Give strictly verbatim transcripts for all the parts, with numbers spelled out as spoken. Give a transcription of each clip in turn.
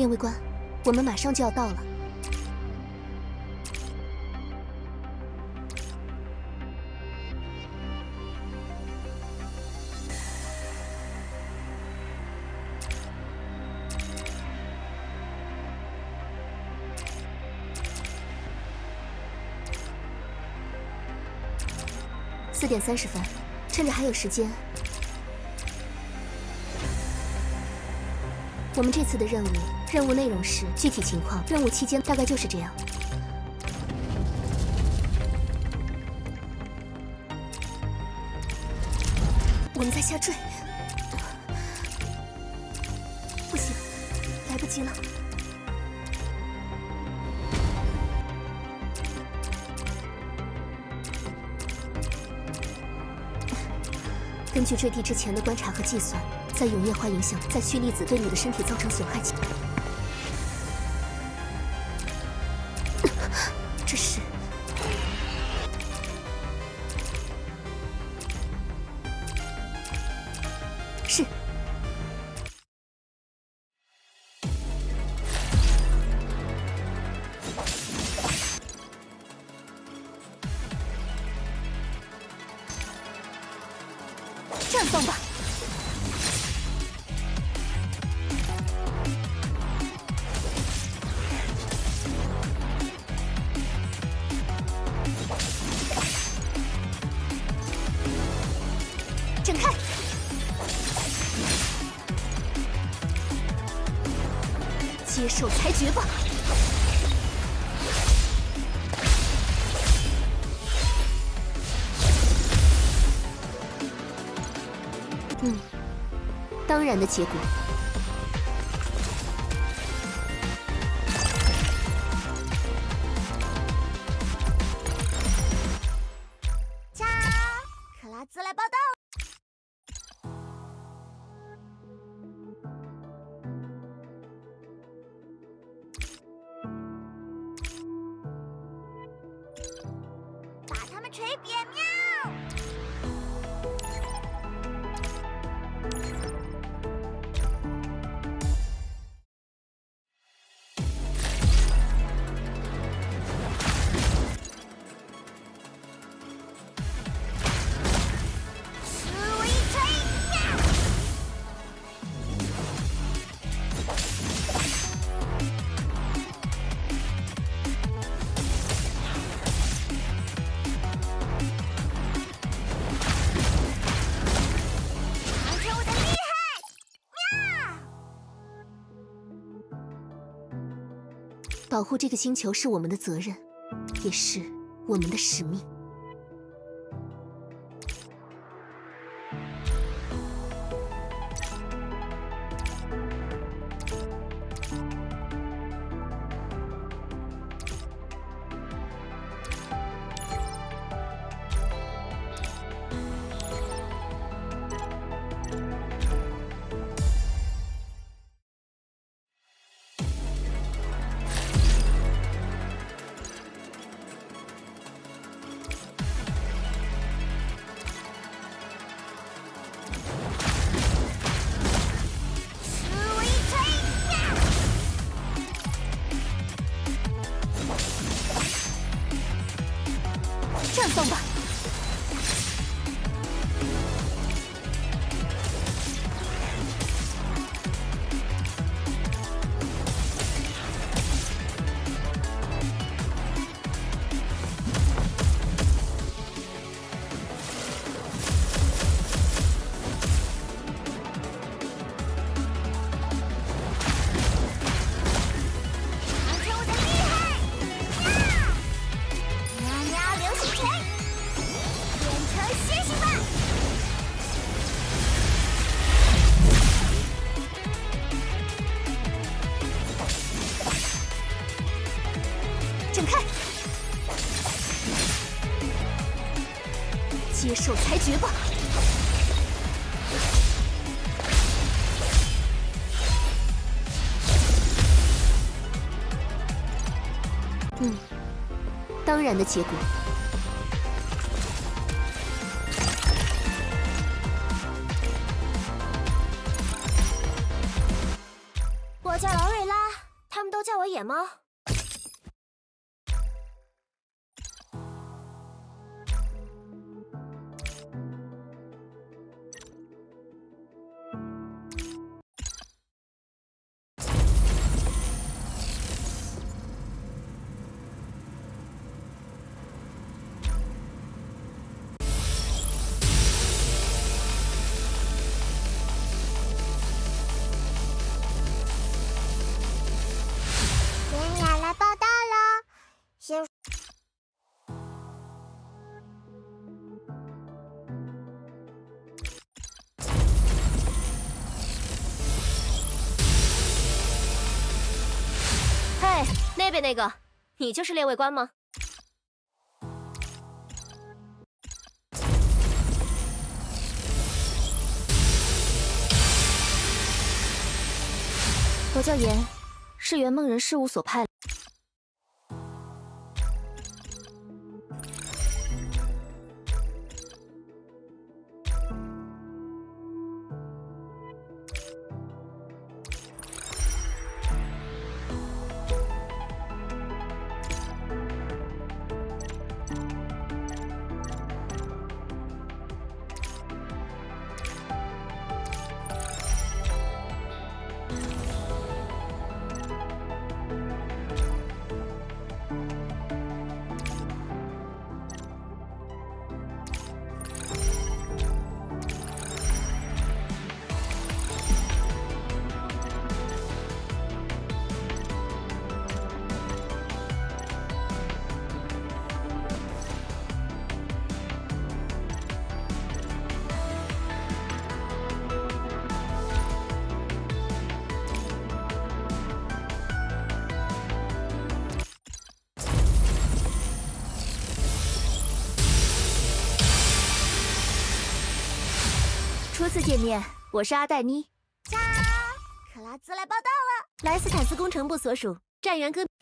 殿尉官，我们马上就要到了。四点三十分，趁着还有时间。 我们这次的任务，任务内容是具体情况，任务期间大概就是这样。我们在下坠，不行，来不及了。根据坠地之前的观察和计算。 在永夜花影响，在蓄粒子对你的身体造成损害前，这是是绽放吧。 展开！接受裁决吧！嗯，当然的结果。 cha，克拉兹来报道。 把他们锤扁喵！思维锤呀！ 保护这个星球是我们的责任，也是我们的使命。绽放吧！展开，接受裁决吧！嗯，当然的结果。 我叫劳瑞拉，他们都叫我野猫。爷爷来报道了，先。 嘿，那边那个，你就是列位官吗？我叫妍，是圆梦人事务所派。初次见面，我是阿黛妮。 จ้า克拉兹来报道了， 莱斯坦斯工程部所属战员哥。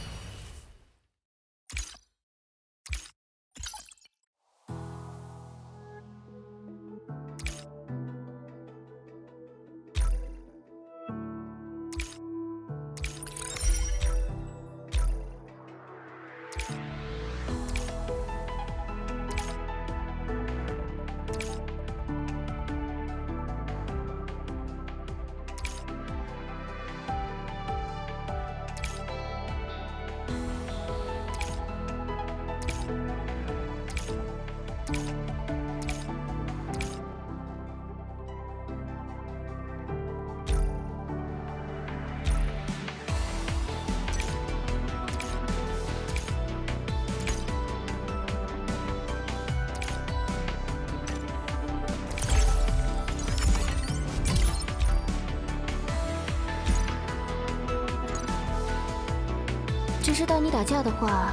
只是带你打架的话，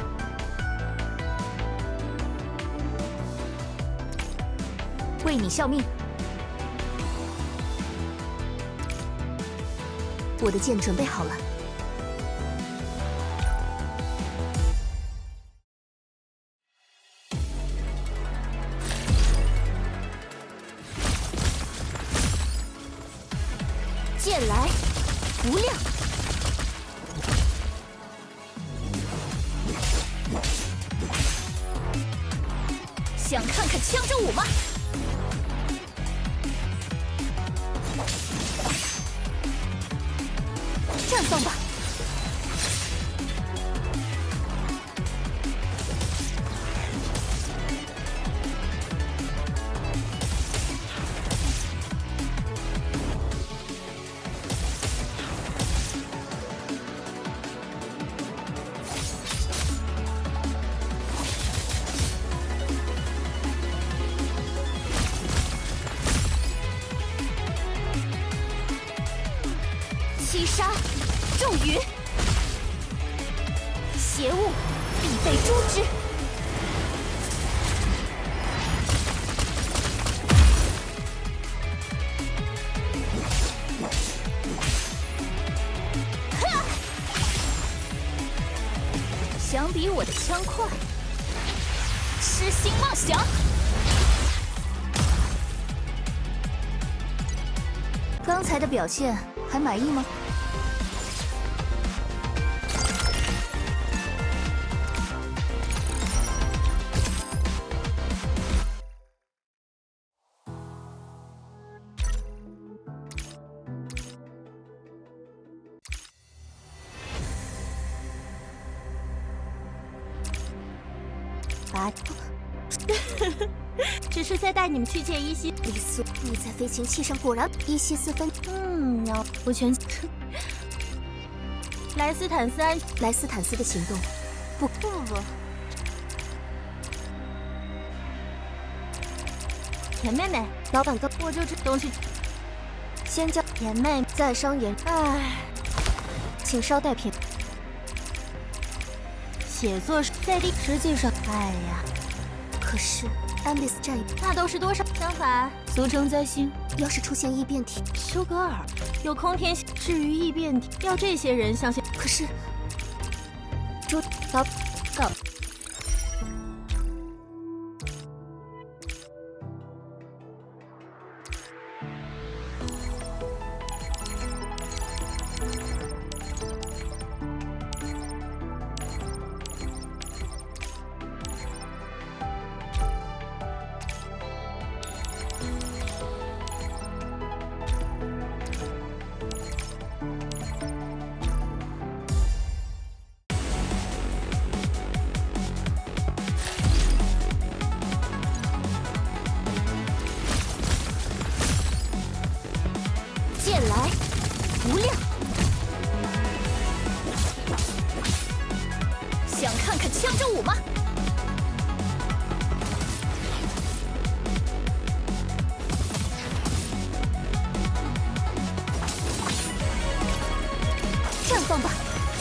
为你效命。我的剑准备好了。剑来无量。 想看看枪之舞吗？绽放吧！七杀，骤雨，邪物必被诛之。哈！想比我的枪快？痴心妄想！刚才的表现还满意吗？ 罚。只是在带你们去见伊西。 李素，你在飞行器上果然一息四分。 嗯，要不全。莱斯坦斯安， 莱斯坦斯的行动，不不不不。田妹妹， 老板刚我就知东西。 先叫田妹在商言， 唉， 请稍待片。 写作是在地，实际上，哎呀， 可是安利斯战役那都是多少？相反，俗称灾星。 要是出现异变体， 修格尔有空天。至于异变体，要这些人相信。 可是，朱老告。 剑来无量，想看看枪之舞吗？绽放吧！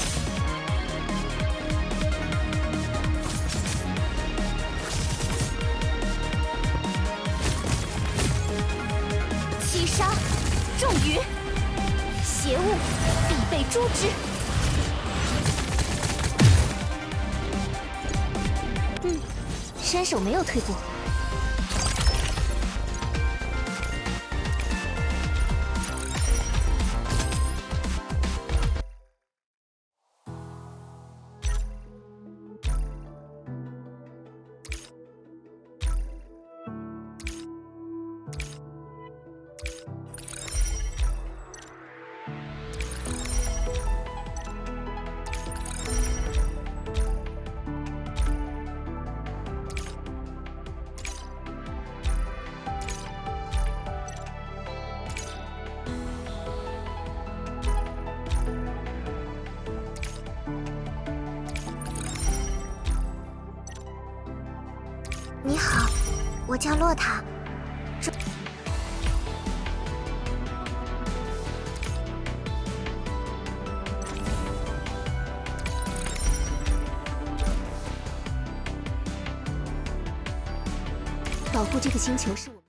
七杀。重于邪物必被诛之。嗯，身手没有退步。 你好，我叫洛塔。这保护这个星球是我。